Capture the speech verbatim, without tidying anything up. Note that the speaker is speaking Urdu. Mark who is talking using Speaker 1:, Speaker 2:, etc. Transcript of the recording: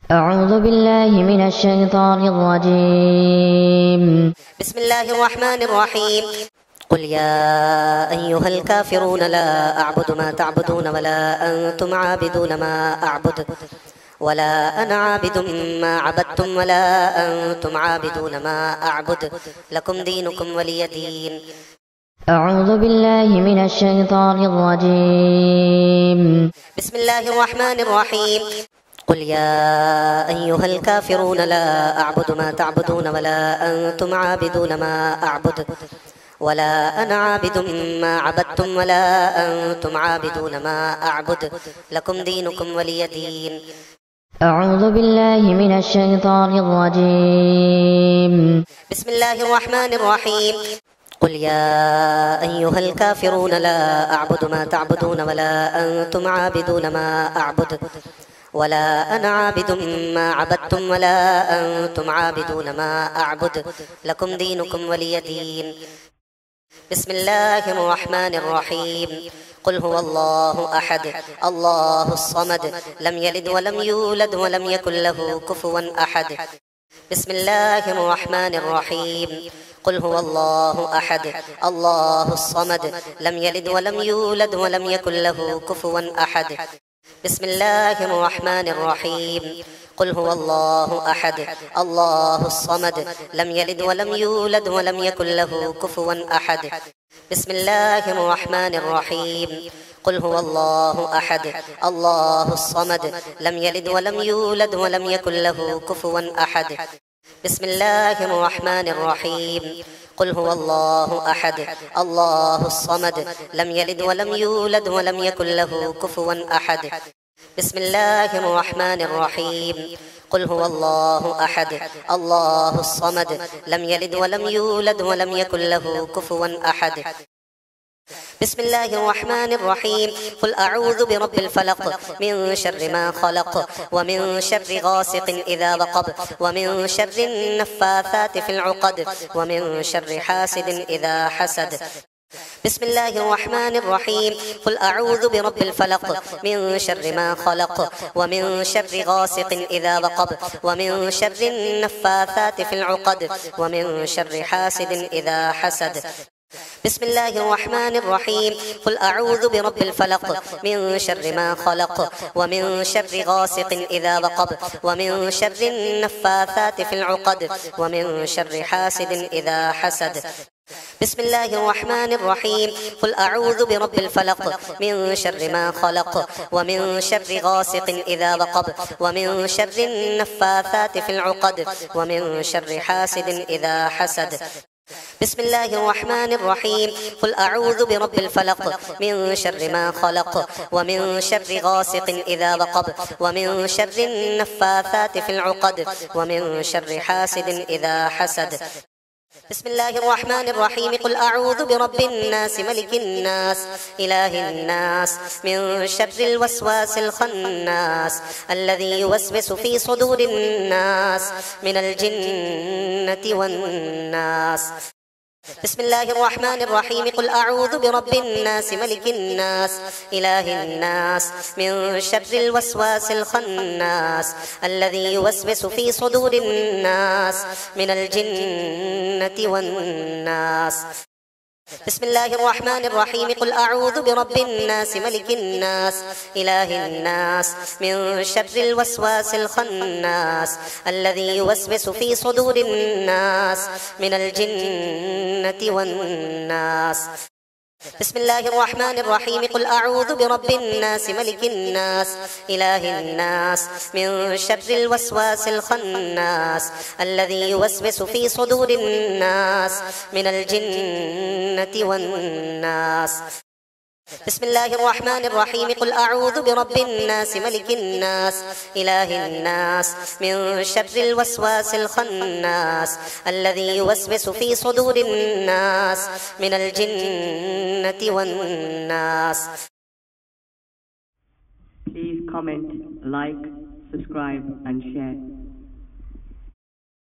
Speaker 1: أعوذ بالله من الشيطان الرجيم.
Speaker 2: بسم الله الرحمن الرحيم. قل يا أيها الكافرون لا أعبد ما تعبدون ولا أنتم عابدون ما أعبد ولا أنا عابد ما عبدتم ولا أنتم عابدون ما أعبد لكم دينكم ولي دين.
Speaker 1: أعوذ بالله من الشيطان الرجيم.
Speaker 2: بسم الله الرحمن الرحيم. قل يا أيها الكافرون لا أعبد ما تعبدون ولا أنتم عابدون ما أعبد ولا أنا عابد ما عبدتم ولا أنتم عابدون ما أعبد لكم دينكم ولي دين.
Speaker 1: أعوذ بالله من الشيطان الرجيم.
Speaker 2: بسم الله الرحمن الرحيم. قل يا أيها الكافرون لا أعبد ما تعبدون ولا أنتم عابدون ما أعبد ولا أنا عابد ما عبدتم ولا أنتم عابدون ما أعبد لكم دينكم ولي دين. بسم الله الرحمن الرحيم. قل هو الله أحد الله الصمد لم يلد ولم يولد ولم يكن له كفوا أحد. بسم الله الرحمن الرحيم. قل هو الله أحد الله الصمد لم يلد ولم يولد ولم يكن له كفوا أحد. بسم الله الرحمن الرحيم. قل هو الله أحد الله الصمد لم يلد ولم يولد ولم يكن له كفوا أحد. بسم الله الرحمن الرحيم. قل هو الله أحد الله الصمد لم يلد ولم يولد ولم يكن له كفوا أحد. بسم الله الرحمن الرحيم. قل هو الله أحد الله الصمد لم يلد ولم يولد ولم يكن له كفوا أحد. بسم الله الرحمن الرحيم. قل هو الله أحد الله الصمد لم يلد ولم يولد ولم يكن له كفوا أحد. بسم الله الرحمن الرحيم. قل أعوذ برب الفلق من شر ما خلق ومن شر غاسق إذا وقب ومن شر النفاثات في العقد ومن شر حاسد إذا حسد. بسم الله الرحمن الرحيم. قل أعوذ برب الفلق من شر ما خلق ومن شر غاسق إذا وقب ومن شر النفاثات في العقد ومن شر حاسد إذا حسد. بسم الله الرحمن الرحيم. قل أعوذ برب الفلق من شر ما خلق ومن شر غاسق إذا وقب ومن شر النفاثات في العقد ومن شر حاسد إذا حسد. بسم الله الرحمن الرحيم. قل أعوذ برب الفلق من شر ما خلق ومن شر غاسق إذا وقب ومن شر النفاثات في العقد ومن شر حاسد إذا حسد. بسم الله الرحمن الرحيم. قل أعوذ برب الفلق من شر ما خلق ومن شر غاسق إذا وقب ومن شر النفاثات في العقد ومن شر حاسد إذا حسد. بسم الله الرحمن الرحيم. قل أعوذ برب الناس ملك الناس إله الناس من شر الوسواس الخناس الذي يوسوس في صدور الناس من الجنة والناس. بسم الله الرحمن الرحيم. قل أعوذ برب الناس ملك الناس إله الناس من شر الوسواس الخناس الذي يوسوس في صدور الناس من الجنة والناس. بسم الله الرحمن الرحيم. قل أعوذ برب الناس ملك الناس إله الناس من شر الوسواس الخناس الذي يوسوس في صدور الناس من الجنة والناس. بسم الله الرحمن الرحيم. قل أعوذ برب الناس ملك الناس إله الناس من شر الوسواس الخناس الذي يوسوس في صدور الناس من الجنة والناس. بسم الله الرحمن الرحيم. قل أعوذ برب الناس ملك الناس إله الناس من شر الوسواس الخناس الذي يوسوس في صدور الناس من الجنة والناس.
Speaker 3: Please comment, like, subscribe and share.